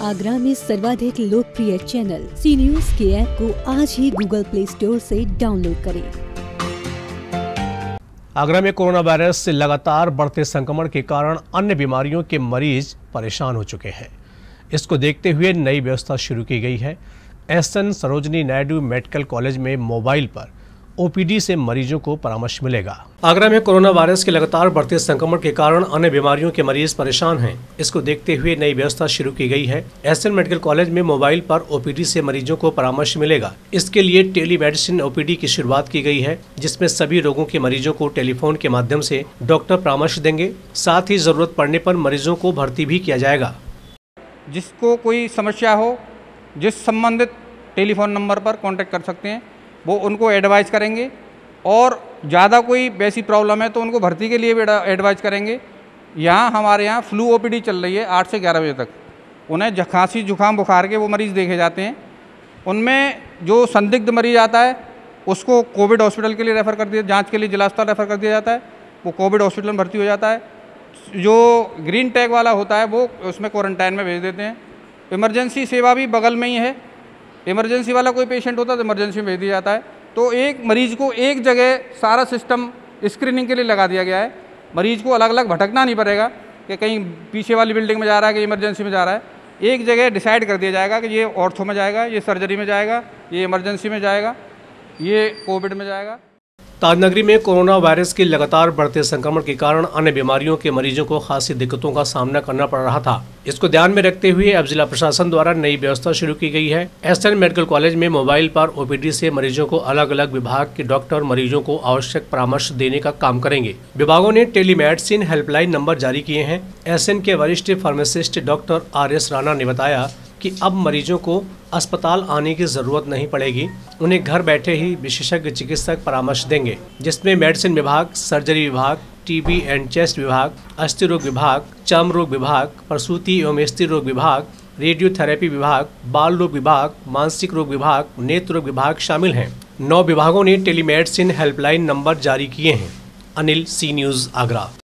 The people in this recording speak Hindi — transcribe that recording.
आगरा में सर्वाधिक लोकप्रिय चैनल सी न्यूज के ऐप को आज ही गूगल प्ले स्टोर से डाउनलोड करें। आगरा में कोरोना वायरस से लगातार बढ़ते संक्रमण के कारण अन्य बीमारियों के मरीज परेशान हो चुके हैं। इसको देखते हुए नई व्यवस्था शुरू की गई है। SN Sarojini Naidu medical college में मोबाइल पर ओपीडी से मरीजों को परामर्श मिलेगा। आगरा में कोरोना वायरस के लगातार बढ़ते संक्रमण के कारण अन्य बीमारियों के मरीज परेशान हैं। इसको देखते हुए नई व्यवस्था शुरू की गई है। एसएन मेडिकल कॉलेज में मोबाइल पर ओपीडी से मरीजों को परामर्श मिलेगा। इसके लिए टेलीमेडिसिन ओपीडी की शुरुआत की गई है, जिसमें सभी रोगों के मरीजों को टेलीफोन के माध्यम से डॉक्टर परामर्श देंगे। साथ ही जरूरत पड़ने पर मरीजों को भर्ती भी किया जाएगा। जिसको कोई समस्या हो, जिस संबंधित टेलीफोन नंबर पर कांटेक्ट कर सकते हैं, वो उनको एडवाइस करेंगे। और ज़्यादा कोई वैसी प्रॉब्लम है तो उनको भर्ती के लिए भी एडवाइस करेंगे। हमारे यहाँ फ्लू ओपीडी चल रही है 8 से 11 बजे तक। उन्हें खांसी जुकाम बुखार के वो मरीज़ देखे जाते हैं। उनमें जो संदिग्ध मरीज आता है उसको कोविड हॉस्पिटल के लिए रेफ़र कर दिया, जांच के लिए जिला अस्पताल रेफ़र कर दिया जाता है। वो कोविड हॉस्पिटल में भर्ती हो जाता है। जो ग्रीन टैग वाला होता है वो उसमें क्वारंटाइन में भेज देते हैं। इमरजेंसी सेवा भी बगल में ही है। इमरजेंसी वाला कोई पेशेंट होता है तो इमरजेंसी में भेज दिया जाता है। तो एक मरीज़ को एक जगह सारा सिस्टम स्क्रीनिंग के लिए लगा दिया गया है। मरीज़ को अलग अलग भटकना नहीं पड़ेगा कि कहीं पीछे वाली बिल्डिंग में जा रहा है कि इमरजेंसी में जा रहा है। एक जगह डिसाइड कर दिया जाएगा कि ये ऑर्थो में जाएगा, ये सर्जरी में जाएगा, ये इमरजेंसी में जाएगा, ये कोविड में जाएगा। ताजनगरी में कोरोना वायरस के लगातार बढ़ते संक्रमण के कारण अन्य बीमारियों के मरीजों को खासी दिक्कतों का सामना करना पड़ रहा था। इसको ध्यान में रखते हुए अब जिला प्रशासन द्वारा नई व्यवस्था शुरू की गई है। एसएन मेडिकल कॉलेज में मोबाइल पर ओपीडी से मरीजों को अलग अलग विभाग के डॉक्टर मरीजों को आवश्यक परामर्श देने का काम करेंगे। विभागों ने टेलीमेडिसिन हेल्पलाइन नंबर जारी किए हैं। एसएन के वरिष्ठ फार्मासिस्ट डॉक्टर RS राणा ने बताया कि अब मरीजों को अस्पताल आने की जरूरत नहीं पड़ेगी। उन्हें घर बैठे ही विशेषज्ञ चिकित्सक परामर्श देंगे, जिसमें मेडिसिन विभाग, सर्जरी विभाग, टीबी एंड चेस्ट विभाग, अस्थि रोग विभाग, चर्म रोग विभाग, प्रसूति एवं स्त्री रोग विभाग, रेडियोथेरेपी विभाग, बाल रोग विभाग, मानसिक रोग विभाग, नेत्र रोग विभाग शामिल हैं। 9 विभागों ने टेलीमेडिसिन हेल्पलाइन नंबर जारी किए हैं। Anil, C news, Agra.